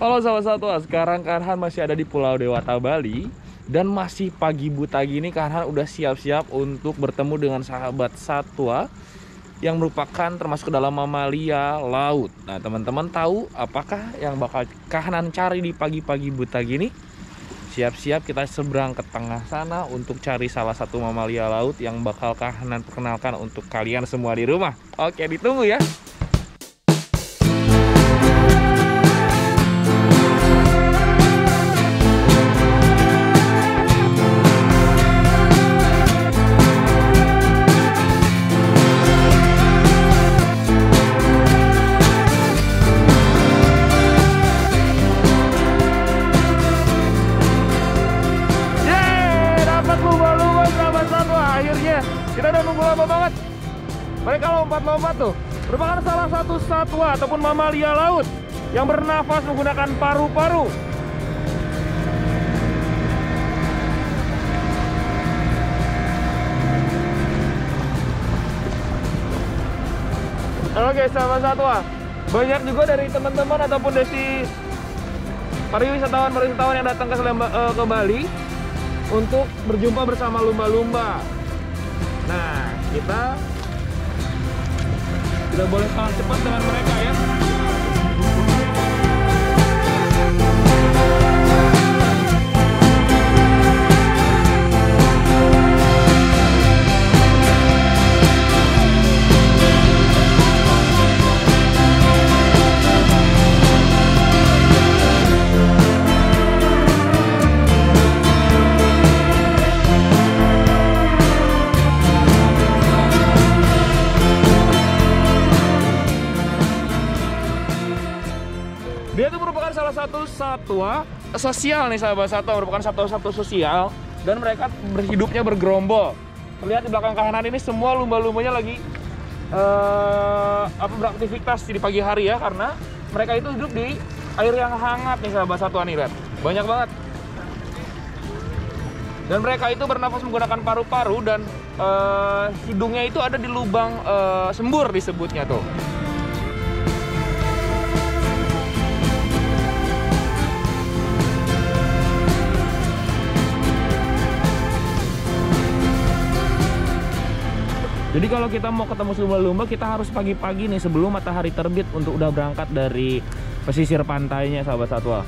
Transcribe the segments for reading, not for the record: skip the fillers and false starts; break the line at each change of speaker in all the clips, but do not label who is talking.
Halo sahabat satwa, sekarang Karhan masih ada di Pulau Dewata, Bali. Dan masih pagi buta gini, Karhan udah siap-siap untuk bertemu dengan sahabat satwa yang merupakan termasuk ke dalam mamalia laut. Nah teman-teman tahu apakah yang bakal Karhan cari di pagi-pagi buta gini? Siap-siap kita seberang ke tengah sana untuk cari salah satu mamalia laut yang bakal Karhan perkenalkan untuk kalian semua di rumah. Oke, ditunggu ya. Kita udah nunggu lama banget. Mereka lompat-lompat tuh. Merupakan salah satu satwa ataupun mamalia laut yang bernafas menggunakan paru-paru. Oke sahabat satwa, banyak juga dari teman-teman ataupun desi pariwisatawan yang datang ke Bali untuk berjumpa bersama lumba-lumba. Nah, kita tidak boleh kalah cepat dengan mereka ya. Dia itu merupakan salah satu satwa sosial nih sahabat satwa, merupakan satwa-satwa sosial dan mereka hidupnya bergerombol. Terlihat di belakang kanan ini semua lumba-lumbanya lagi beraktivitas di pagi hari ya, karena mereka itu hidup di air yang hangat nih sahabat satwa nih, lihat. Banyak banget. Dan mereka itu bernafas menggunakan paru-paru dan hidungnya itu ada di lubang sembur disebutnya tuh. Jadi kalau kita mau ketemu lumba-lumba, kita harus pagi-pagi nih sebelum matahari terbit untuk udah berangkat dari pesisir pantainya sahabat satwa.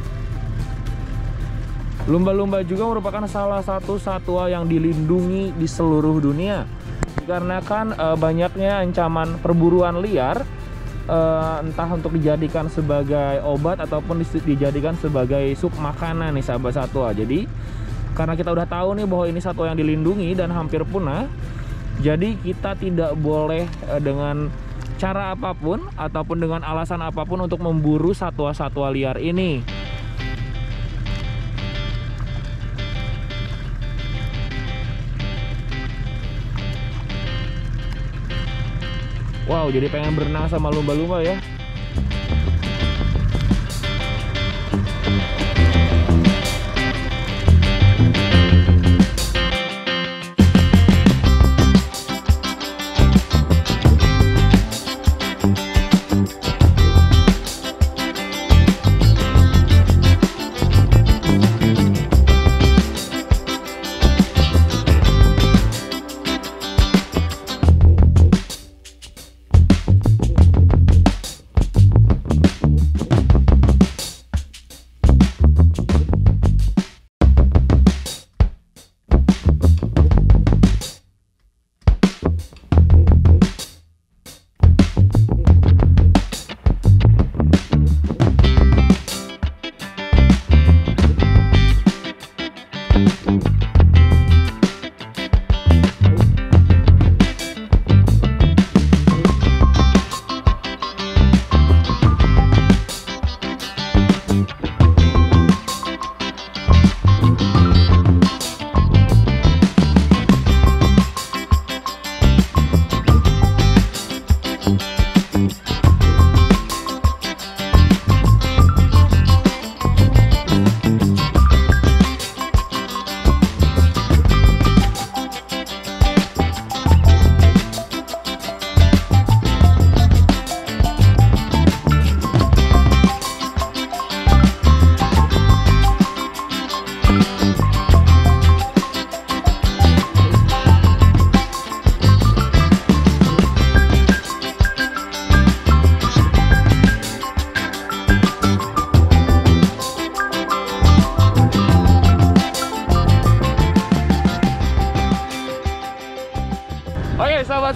Lumba-lumba juga merupakan salah satu satwa yang dilindungi di seluruh dunia. Dikarenakan banyaknya ancaman perburuan liar, entah untuk dijadikan sebagai obat ataupun dijadikan sebagai sup makanan nih sahabat satwa. Jadi karena kita udah tahu nih bahwa ini satwa yang dilindungi dan hampir punah, jadi kita tidak boleh dengan cara apapun ataupun dengan alasan apapun untuk memburu satwa-satwa liar ini. Wow, jadi pengen berenang sama lumba-lumba ya.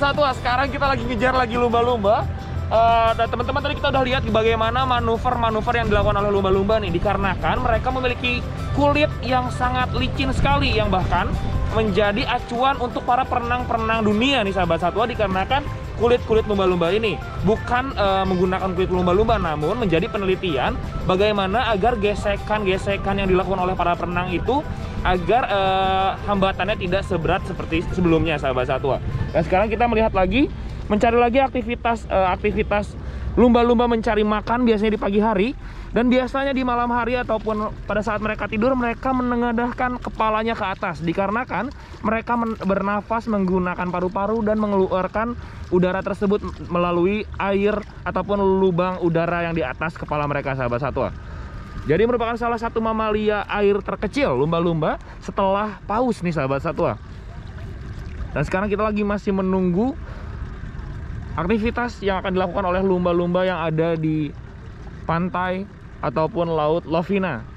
satwa, sekarang kita lagi ngejar lagi lumba-lumba. Dan teman-teman tadi kita udah lihat bagaimana manuver-manuver yang dilakukan oleh lumba-lumba nih, dikarenakan mereka memiliki kulit yang sangat licin sekali, yang bahkan menjadi acuan untuk para perenang-perenang dunia nih sahabat satwa, dikarenakan kulit-kulit lumba-lumba ini bukan menggunakan kulit lumba-lumba, namun menjadi penelitian bagaimana agar gesekan-gesekan yang dilakukan oleh para perenang itu agar hambatannya tidak seberat seperti sebelumnya sahabat satwa. Dan sekarang kita melihat lagi, mencari lagi aktivitas lumba-lumba mencari makan biasanya di pagi hari, dan biasanya di malam hari ataupun pada saat mereka tidur mereka menengadahkan kepalanya ke atas, dikarenakan mereka bernafas menggunakan paru-paru dan mengeluarkan udara tersebut melalui air ataupun lubang udara yang di atas kepala mereka sahabat satwa. Jadi merupakan salah satu mamalia air terkecil lumba-lumba setelah paus nih sahabat satwa. Dan sekarang kita lagi masih menunggu aktivitas yang akan dilakukan oleh lumba-lumba yang ada di pantai ataupun laut Lovina.